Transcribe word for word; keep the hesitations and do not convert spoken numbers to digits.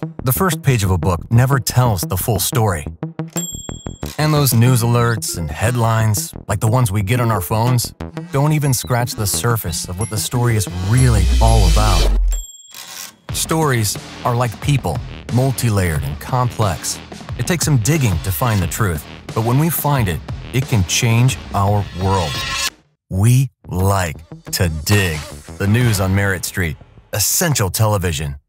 The first page of a book never tells the full story. And those news alerts and headlines, like the ones we get on our phones, don't even scratch the surface of what the story is really all about. Stories are like people, multi-layered and complex. It takes some digging to find the truth, but when we find it, it can change our world. We like to dig. The news on Merritt Street. Essential television.